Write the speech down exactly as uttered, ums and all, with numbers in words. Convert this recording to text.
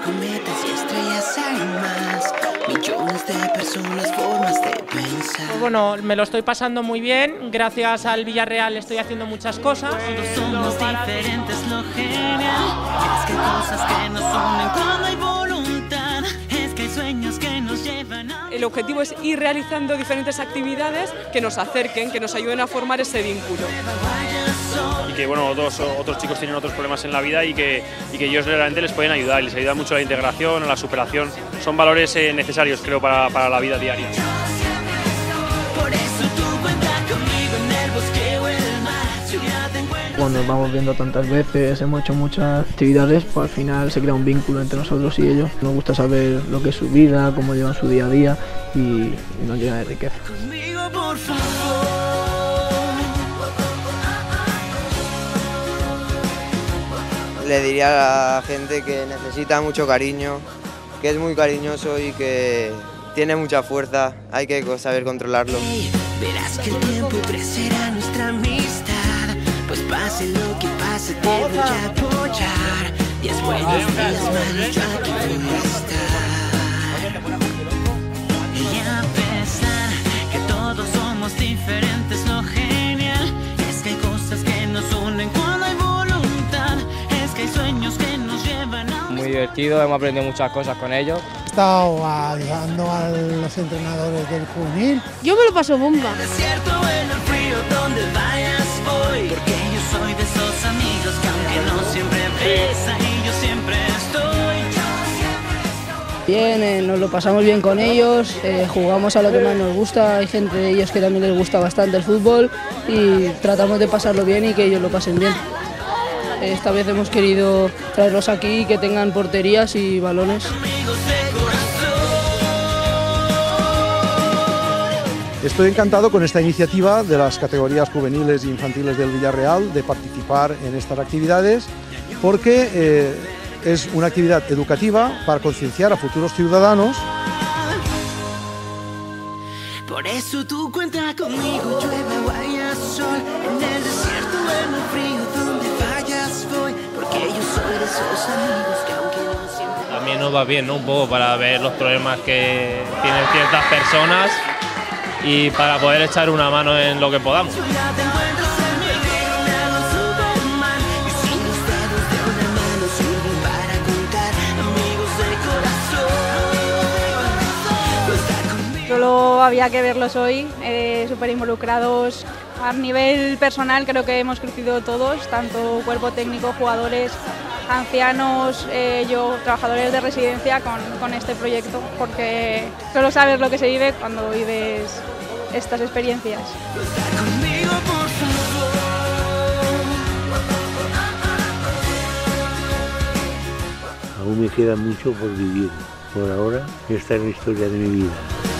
cometas y estrellas hay más. Millones de personas, formas de pensar. Pues bueno, me lo estoy pasando muy bien. Gracias al Villarreal estoy haciendo muchas cosas. Todos somos diferentes, lo genial es que hay cosas que nos unen cuando hay voluntad. Es que hay sueños que nos llevan a... El objetivo es ir realizando diferentes actividades que nos acerquen, que nos ayuden a formar ese vínculo. Y que bueno, otros, otros chicos tienen otros problemas en la vida y que, y que ellos realmente les pueden ayudar, y les ayuda mucho a la integración, a la superación. Son valores eh, necesarios, creo, para, para la vida diaria. Cuando nos vamos viendo tantas veces, hemos hecho muchas actividades, pues al final se crea un vínculo entre nosotros y ellos. Nos gusta saber lo que es su vida, cómo llevan su día a día y, y nos llena de riqueza. Le diría a la gente que necesita mucho cariño, que es muy cariñoso y que tiene mucha fuerza, hay que saber controlarlo. Verás que el tiempo crecerá nuestra amistad, pues pase lo que pase te voy a apoyar. Diez buenos días, malos, yo aquí voy a estar. Y a pesar que todos somos diferentes, lo genial es que hay cosas que nos unen cuando hay voluntad. Es que hay sueños que nos llevan a... Muy divertido, hemos aprendido muchas cosas con ellos. He estado ayudando a los entrenadores del juvenil. Yo me lo paso bomba. En el desierto, en el frío, donde vayas voy, porque yo soy de esos amigos que aunque no siempre ves, ahí yo siempre estoy. Bien, eh, nos lo pasamos bien con ellos, eh, jugamos a lo que más nos gusta, hay gente de ellos que también les gusta bastante el fútbol y tratamos de pasarlo bien y que ellos lo pasen bien. Esta vez hemos querido traerlos aquí y que tengan porterías y balones. Estoy encantado con esta iniciativa de las categorías juveniles e infantiles del Villarreal de participar en estas actividades porque eh, es una actividad educativa para concienciar a futuros ciudadanos. Por eso tú cuenta conmigo, llueve o haya sol, en el desierto, en el frío, donde vayas voy, porque yo soy de esos amigos que aunque no siempre... También nos va bien, ¿no? Un poco para ver los problemas que tienen ciertas personas y para poder echar una mano en lo que podamos. Solo había que verlos hoy, eh, súper involucrados. A nivel personal creo que hemos crecido todos, tanto cuerpo técnico, jugadores, ancianos, eh, yo, trabajadores de residencia con, con este proyecto, porque solo sabes lo que se vive cuando vives estas experiencias. Aún me queda mucho por vivir. Por ahora, esta es la historia de mi vida.